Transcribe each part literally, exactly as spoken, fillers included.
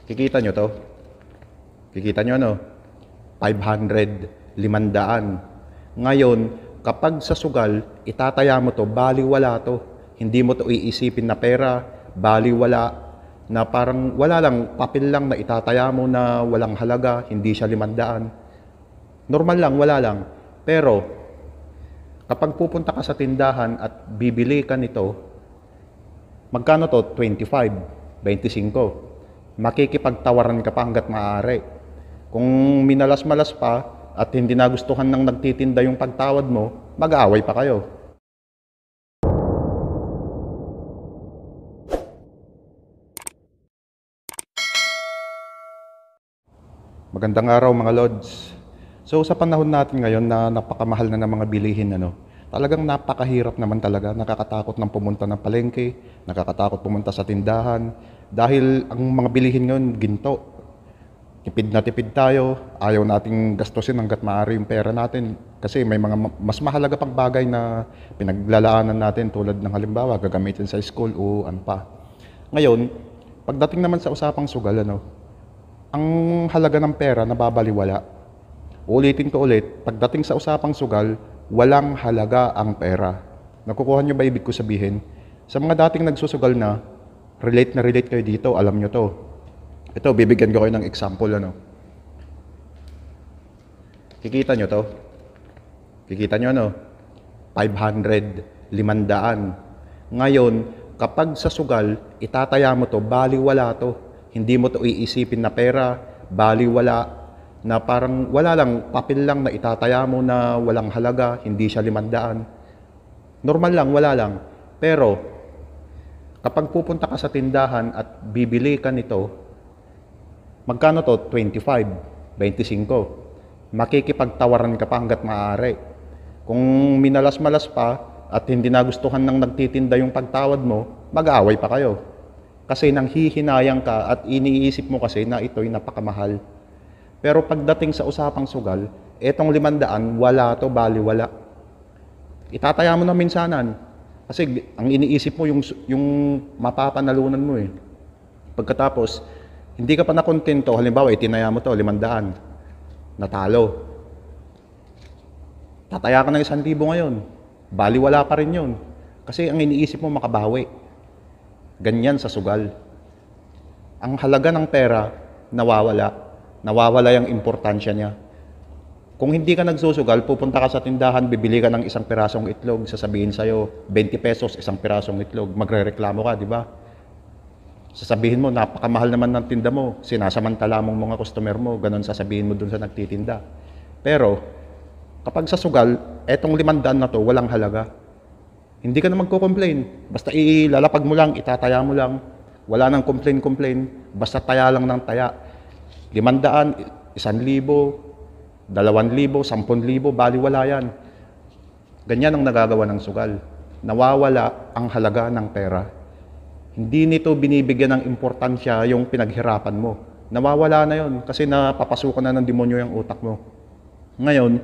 Kikita nyo to? Kikita nyo ano? five hundred, limandaan. Ngayon, kapag sa sugal, itataya mo to, baliwala to. Hindi mo to iisipin na pera, baliwala. Na parang wala lang, papel lang na itataya mo na walang halaga, hindi siya limandaan. Normal lang, wala lang. Pero, kapag pupunta ka sa tindahan at bibili ka nito, magkano to? twenty-five, twenty-five. Makikipagtawaran ka pa hanggat maaari. Kung minalas-malas pa at hindi nagustuhan ng nagtitinda yung pagtawad mo, mag-aaway pa kayo. Magandang araw mga Lods. So sa panahon natin ngayon na napakamahal na ng mga bilihin, ano, talagang napakahirap naman talaga. Nakakatakot ng pumunta ng palengke, nakakatakot pumunta sa tindahan. Dahil ang mga bilihin ngayon, ginto. Tipid na tipid tayo, ayaw nating gastusin hanggat maaari yung pera natin. Kasi may mga mas mahalaga pang bagay na pinaglalaanan natin tulad ng halimbawa, gagamitin sa school o ano pa. Ngayon, pagdating naman sa usapang sugal, ano, ang halaga ng pera nababaliwala. Ulitin ko ulit, pagdating sa usapang sugal, walang halaga ang pera. Nakukuha nyo ba ibig ko sabihin? Sa mga dating nagsusugal na, relate na relate kayo dito, alam nyo to. Ito, bibigyan ko kayo ng example, ano. Kikita nyo to? Kikita nyo, ano? five hundred, limandaan. Ngayon, kapag sa sugal, itataya mo to, baliwala to. Hindi mo to iisipin na pera, baliwala. Na parang wala lang, papel lang na itataya mo na walang halaga, hindi siya limandaan. Normal lang, wala lang. Pero, kapag pupunta ka sa tindahan at bibili ka nito, magkano to? twenty-five, twenty-five. Makikipagtawaran ka pa hanggat maaari. Kung minalas-malas pa at hindi nagustuhan ng nagtitinda yung pagtawad mo, mag-aaway pa kayo. Kasi nang hihinayang ka at iniisip mo kasi na ito'y napakamahal. Pero pagdating sa usapang sugal, etong limandaan, wala to, baliwala. Itataya mo na minsanan. Kasi ang iniisip mo yung, yung mapapanalunan mo eh. Pagkatapos, hindi ka pa nakontento, halimbawa itinaya mo to, limandaan. Natalo. Tataya ka ng isang libo ngayon. Baliwala pa rin yun. Kasi ang iniisip mo makabawi. Ganyan sa sugal. Ang halaga ng pera, nawawala. Nawawala yung importansya niya. Kung hindi ka nagsusugal, pupunta ka sa tindahan, bibili ka ng isang pirasong itlog, sasabihin sa'yo, twenty pesos isang pirasong itlog, magre-reklamo ka, di ba? Sasabihin mo, napakamahal naman ng tinda mo, sinasamantala mong mga customer mo, ganun sasabihin mo dun sa nagtitinda. Pero, kapag sa sugal, etong limandaan na to, walang halaga. Hindi ka na magko-complain. Basta ilalapag mo lang, itataya mo lang. Wala nang complain-complain. Basta taya lang ng taya. Limandaan, isan libo, dalawan libo, sampun libo, baliwala yan. Ganyan ang nagagawa ng sugal. Nawawala ang halaga ng pera. Hindi nito binibigyan ng importansya yung pinaghirapan mo. Nawawala na yon kasi napapasukan na ng demonyo yung utak mo. Ngayon,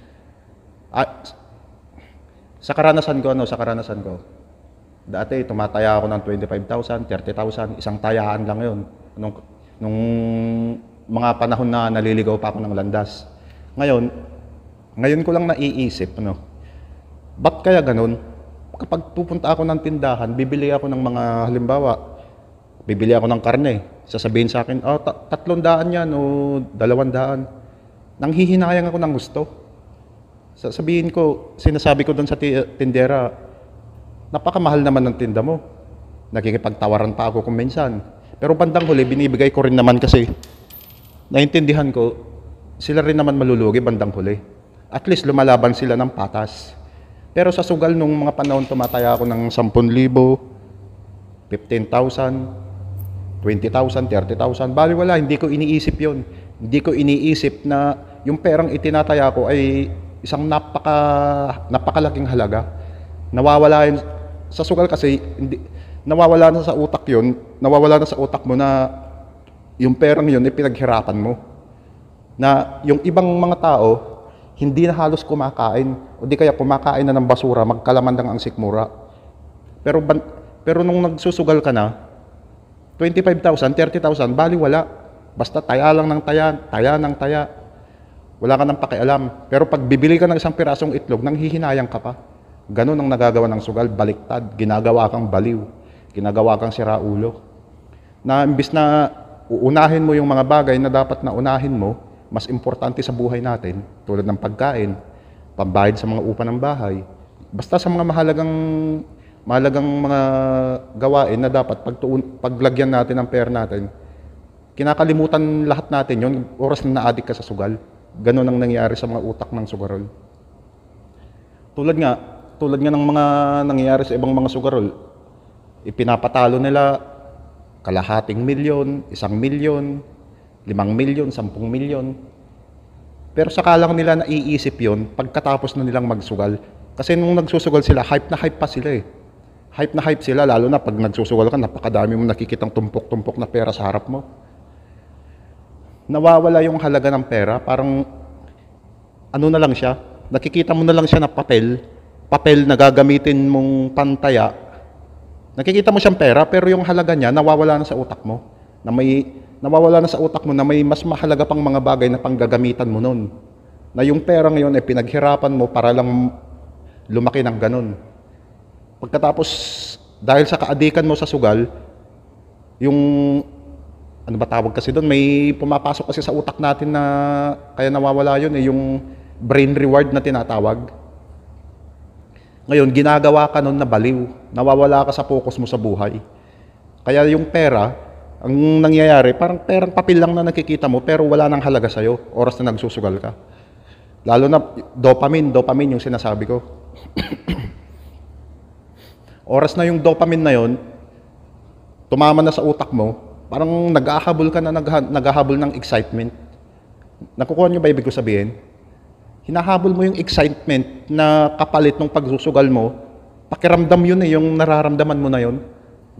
at, sa karanasan ko, ano, sa karanasan ko, dati tumataya ako ng twenty-five thousand, thirty thousand, isang tayaan lang yon. Nung, nung mga panahon na naliligaw pa ako ng landas. Ngayon, ngayon ko lang naiisip, ano, ba't kaya ganun? Kapag pupunta ako ng tindahan, bibili ako ng mga, halimbawa, bibili ako ng karne. Sasabihin sa akin, oh, tatlong daan yan o dalawang daan. Nanghihinayang ako ng gusto. Sasabihin ko, sinasabi ko doon sa tindera, napakamahal naman ng tinda mo. Nakikipagtawaran pa ako kung minsan. Pero bandang huli, binibigay ko rin naman kasi naintindihan ko, sila rin naman malulugi bandang huli. At least lumalaban sila ng patas. Pero sa sugal nung mga panahon tumataya ako ng sampun libo, fifteen thousand, twenty thousand, thirty thousand, bali wala, hindi ko iniisip yon. Hindi ko iniisip na yung perang itinataya ko ay isang napaka, napakalaking halaga. Nawawala yun, sa sugal kasi, hindi, nawawala na sa utak yon, nawawala na sa utak mo na yung perang yun ay pinaghirapan mo. Na yung ibang mga tao, hindi na halos kumakain o di kaya kumakain na ng basura, magkalamandang ang sikmura. Pero, pero nung nagsusugal ka na, twenty-five thousand, thirty thousand, bali wala. Basta taya lang ng taya, taya ng taya. Wala ka nang pakialam. Pero pag bibili ka ng isang pirasong itlog, nanghihinayang ka pa. Ganon ang nagagawa ng sugal, baliktad. Ginagawa kang baliw. Ginagawa kang siraulo. Na imbis na uunahin mo yung mga bagay na dapat na unahin mo, mas importante sa buhay natin, tulad ng pagkain, pambayad sa mga upa ng bahay, basta sa mga mahalagang mahalagang mga gawain na dapat pagtuon, paglagyan natin ng pera natin, kinakalimutan lahat natin yon oras na na-addict ka sa sugal. Ganon ang nangyayari sa mga utak ng sugarol. Tulad nga, tulad nga ng mga nangyayari sa ibang mga sugarol, ipinapatalo nila kalahating milyon, isang milyon, limang milyon, sampung milyon. Pero saka lang nila naiisip yon pagkatapos na nilang magsugal. Kasi nung nagsusugal sila, hype na hype pa sila eh. Hype na hype sila, lalo na pag nagsusugal ka, napakadami mo nakikitang tumpok-tumpok na pera sa harap mo. Nawawala yung halaga ng pera, parang ano na lang siya, nakikita mo na lang siya na papel, papel na gagamitin mong pantaya. Nakikita mo siyang pera, pero yung halaga niya nawawala na sa utak mo. Na may nawawala na sa utak mo na may mas mahalaga pang mga bagay na panggagamitan mo nun. Na yung pera ngayon ay pinaghirapan mo para lang lumaki ng ganun. Pagkatapos, dahil sa kaadikan mo sa sugal, yung ano ba tawag kasi doon, may pumapasok kasi sa utak natin na kaya nawawala yun eh, yung brain reward na tinatawag. Ngayon, ginagawa ka nun na baliw. Nawawala ka sa focus mo sa buhay. Kaya yung pera, ang nangyayari, parang perang papel lang na nakikita mo pero wala nang halaga sa'yo, oras na nagsusugal ka. Lalo na dopamine, dopamine yung sinasabi ko. Oras na yung dopamine na yon, tumama na sa utak mo, parang nag-ahabol ka na, nag-ahabol ng excitement. Nakukuha niyo ba ibig ko sabihin? Hinahabol mo yung excitement na kapalit ng pagsusugal mo, pakiramdam yun eh, yung nararamdaman mo na yun.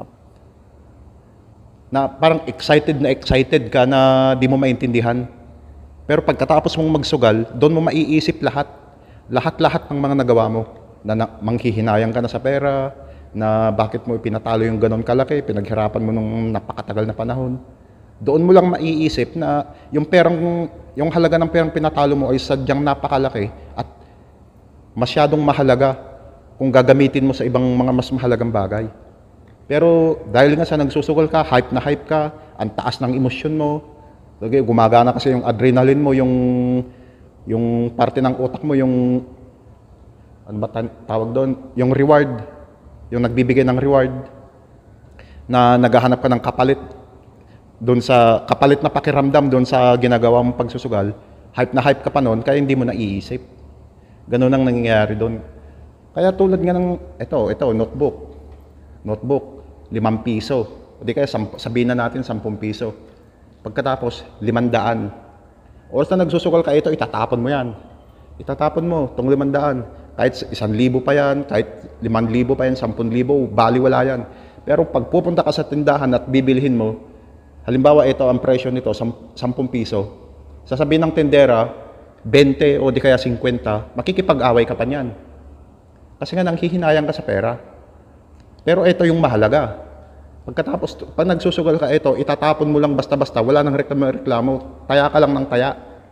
Na parang excited na excited ka na di mo maintindihan. Pero pagkatapos mong magsugal, doon mo maiisip lahat. Lahat-lahat ng mga nagawa mo. Na, na manghihinayang ka na sa pera, na bakit mo ipinatalo yung ganon kalaki, pinaghirapan mo nung napakatagal na panahon. Doon mo lang maiisip na yung perang, yung halaga ng perang pinatalo mo ay sadyang napakalaki at masyadong mahalaga kung gagamitin mo sa ibang mga mas mahalagang bagay. Pero dahil nga sa nagsusugal ka, hype na hype ka, ang taas ng emosyon mo, gumagana kasi yung adrenaline mo, yung yung parte ng utak mo, yung ano ba tawag doon, yung reward, yung nagbibigay ng reward, na naghahanap ka ng kapalit doon sa kapalit na pakiramdam doon sa ginagawa mong pagsusugal, hype na hype ka pa noon, kaya hindi mo naiisip. Ganun ang nangyayari doon. Kaya tulad nga ng, ito, ito, notebook. Notebook, limang piso. O di kaya sabihin na natin, sampung piso. Pagkatapos, limandaan. Oras na nagsusugal ka, ito, itatapon mo yan. Itatapon mo, itong limandaan. Kahit isang libo pa yan, kahit limang libo pa yan, sampun libo, bali wala yan. Pero pag pupunta ka sa tindahan at bibilhin mo, halimbawa ito ang presyo nito, sampung piso. Sasabihin ng tendera, twenty o di kaya fifty, makikipag-away ka pa niyan. Kasi nga nanghihinayang ka sa pera. Pero ito yung mahalaga. Pagkatapos, pag nagsusugal ka ito, itatapon mo lang basta-basta, wala nang reklamo-reklamo, taya ka lang ng taya.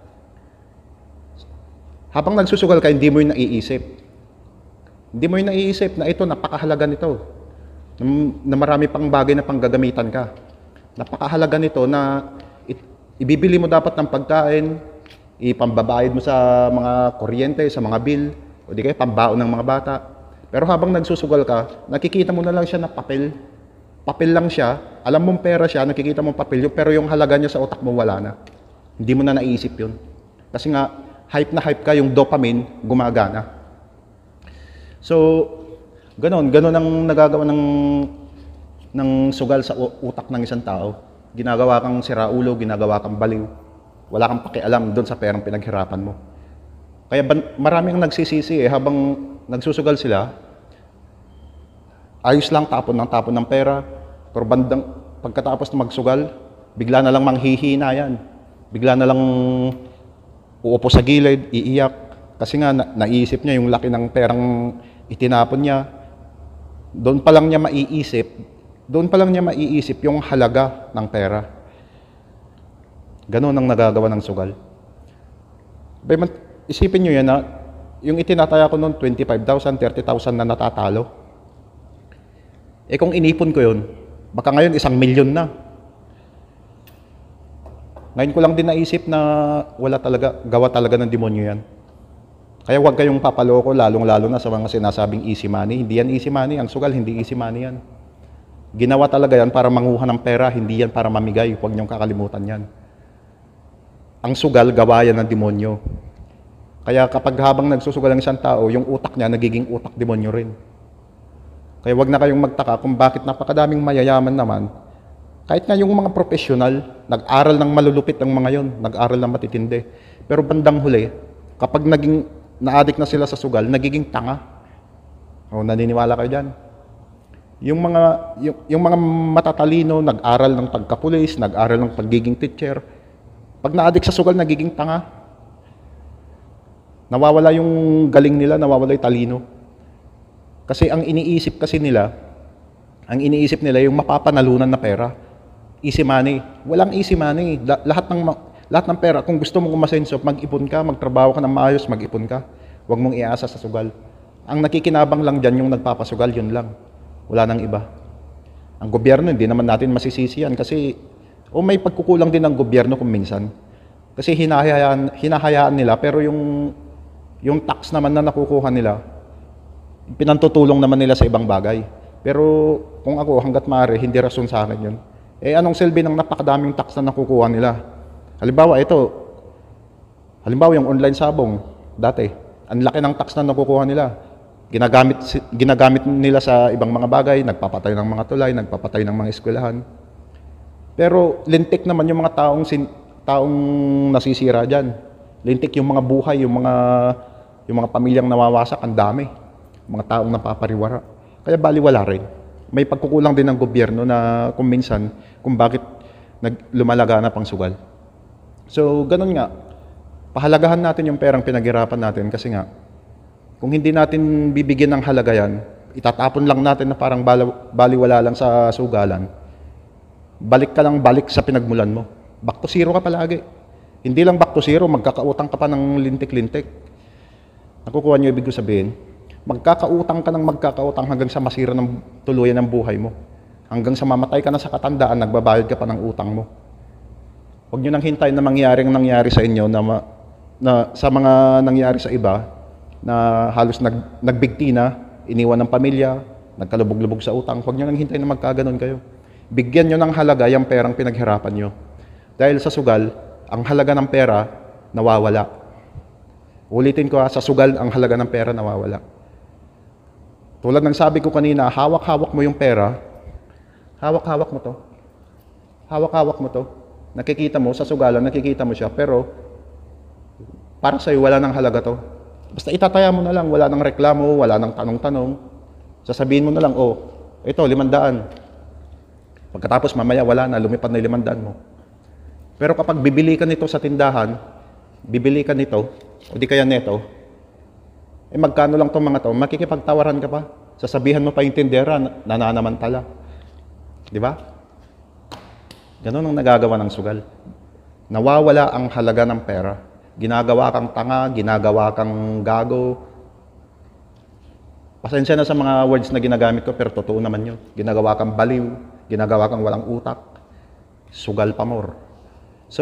Habang nagsusugal ka, hindi mo yung naiisip. Hindi mo yung naiisip na ito, napakahalaga nito. Na marami pang bagay na panggagamitan ka. Napakahalaga nito na ibibili mo dapat ng pagkain, ipambabayad mo sa mga kuryente, sa mga bill, o di kaya pambaon ng mga bata. Pero habang nagsusugal ka, nakikita mo na lang siya na papel. Papel lang siya, alam mong pera siya, nakikita mong papel yun, pero yung halaga niya sa utak mo wala na. Hindi mo na naisip yun. Kasi nga, hype na hype ka, yung dopamine, gumagana. So, ganon, ganon ang nagagawa ng, ng sugal sa utak ng isang tao. Ginagawa kang siraulo, ginagawa kang baliw. Wala kang pakialam doon sa perang pinaghirapan mo. Kaya marami ang nagsisisi eh, habang nagsusugal sila, ayos lang, tapon ng tapon ng pera, pero bandang pagkatapos na magsugal, bigla na lang manghihina yan. Bigla na lang uupo sa gilid, iiyak. Kasi nga, na naiisip niya yung laki ng perang itinapon niya. Doon pa lang niya maiisip Doon pa lang niya maiisip yung halaga ng pera. Ganon ang nagagawa ng sugal. Bay, isipin nyo yan na yung itinataya ko noon twenty-five thousand, thirty thousand na natatalo. Eh kung inipon ko yun, baka ngayon isang milyon na. Ngayon ko lang din naisip na wala talaga, gawa talaga ng demonyo yan. Kaya huwag kayong papaloko, lalong-lalo na sa mga sinasabing easy money. Hindi yan easy money, ang sugal hindi easy money yan. Ginawa talaga yan para manguha ng pera, hindi yan para mamigay. Huwag niyong kakalimutan yan. Ang sugal, gawa yan ng demonyo. Kaya kapag habang nagsusugal ang isang tao, yung utak niya nagiging utak demonyo rin. Kaya wag na kayong magtaka kung bakit napakadaming mayayaman naman. Kahit nga yung mga profesional, nag-aral ng malulupit ang mga yon, nag-aral ng matitindi. Pero bandang huli, kapag naging na-addict na sila sa sugal, nagiging tanga. O, naniniwala kayo dyan? Yung mga, yung, yung mga matatalino, nag-aral ng pagkapulis, nag-aral ng pagiging teacher, pag na-addict sa sugal, nagiging tanga. Nawawala yung galing nila, nawawala yung talino. Kasi ang iniisip kasi nila, ang iniisip nila yung mapapanalunan na pera. Easy money. Walang easy money. Lahat ng, lahat ng pera, kung gusto mong umasenso, mag-ipon ka, magtrabaho ka ng maayos, mag-ipon ka. Huwag mong iasa sa sugal. Ang nakikinabang lang dyan yung nagpapasugal, yun lang. Wala nang iba. Ang gobyerno, hindi naman natin masisisi yan kasi o may pagkukulang din ng gobyerno kung minsan. Kasi hinahayaan, hinahayaan nila pero yung yung tax naman na nakukuha nila, pinantutulong naman nila sa ibang bagay. Pero kung ako, hanggat maaari, hindi rason sa akin yun. Eh anong silbi ng napakadaming tax na nakukuha nila? Halimbawa, ito, halimbawa yung online sabong, dati, ang laki ng tax na nakukuha nila. Ginagamit, ginagamit nila sa ibang mga bagay, nagpapatay ng mga tulay, nagpapatay ng mga eskwelahan. Pero lintik naman yung mga taong, sin, taong nasisira dyan. Lintik yung mga buhay, yung mga, yung mga pamilyang nawawasak, ang dami. Mga taong napapariwara. Kaya baliwala rin. May pagkukulang din ng gobyerno na kung minsan, kung bakit lumalaga na pang sugal. So, ganun nga. Pahalagahan natin yung perang pinaghirapan natin kasi nga, kung hindi natin bibigyan ng halaga yan, itatapon lang natin na parang baliwala lang sa sugalan, balik ka lang balik sa pinagmulan mo. Back to zero ka palagi. Hindi lang back to zero, magkakautang ka pa ng lintik-lintik. Nakukuha niyo ibig ko sabihin? Magkakautang ka ng magkakautang hanggang sa masira ng tuluyan ng buhay mo. Hanggang sa mamatay ka na sa katandaan, nagbabayad ka pa ng utang mo. Huwag niyo nang hintayin na mangyaring nangyari sa inyo na, ma, na sa mga nangyari sa iba, na halos nag, nagbigti na, iniwan ng pamilya, nagkalubog-lubog sa utang. Huwag niyo nang hintayin na magkaganon kayo. Bigyan niyo ng halaga yung perang pinaghirapan niyo. Dahil sa sugal, ang halaga ng pera, nawawala. Ulitin ko ha, sa sugal, ang halaga ng pera, nawawala. Tulad ng sabi ko kanina, hawak-hawak mo yung pera, hawak-hawak mo to. Hawak-hawak mo to. Nakikita mo, sa sugalan, nakikita mo siya, pero para sa'yo, wala nang halaga to. Basta itataya mo na lang, wala nang reklamo, wala nang tanong-tanong. Sasabihin mo na lang, oh, ito, limandaan. Pagkatapos mamaya, wala na, lumipad na limandaan mo. Pero kapag bibili ka nito sa tindahan, bibili ka nito, o di kaya neto, eh magkano lang itong mga to, makikipagtawaran ka pa. Sasabihan mo pa yung tindera, nananamantala. Di ba? Ganun ang nagagawa ng sugal. Nawawala ang halaga ng pera. Ginagawa kang tanga, ginagawa kang gago. Pasensya na sa mga words na ginagamit ko, pero totoo naman yun. Ginagawa kang baliw, ginagawa kang walang utak, sugal pa more. So,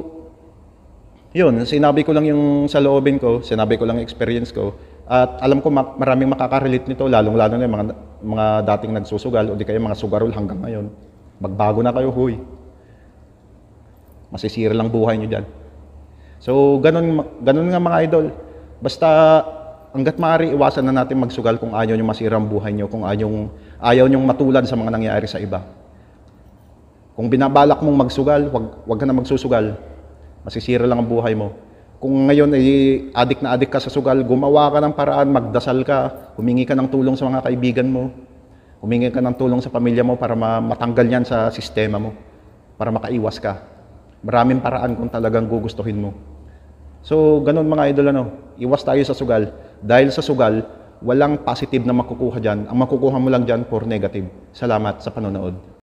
yun, sinabi ko lang yung sa loobin ko, sinabi ko lang yung experience ko, at alam ko maraming makakarelate nito, lalong-lalo na yung mga, mga dating nagsusugal o di kaya mga sugarol hanggang ngayon. Magbago na kayo, huy. Masisira lang buhay nyo dyan. So, ganun, ganun nga mga idol. Basta, hanggat maaari, iwasan na natin magsugal kung ayaw nyo masira ang buhay nyo, kung ayaw, ayaw nyong matulad sa mga nangyayari sa iba. Kung binabalak mong magsugal, wag, wag ka na magsusugal. Masisira lang ang buhay mo. Kung ngayon ay adik na adik ka sa sugal, gumawa ka ng paraan, magdasal ka, humingi ka ng tulong sa mga kaibigan mo, humingi ka ng tulong sa pamilya mo para matanggal yan sa sistema mo, para makaiwas ka. Maraming paraan kung talagang gugustuhin mo. So, ganun mga idol, ano, iwas tayo sa sugal. Dahil sa sugal, Walang positive na makukuha dyan. Ang makukuha mo lang dyan for negative. Salamat sa panonood.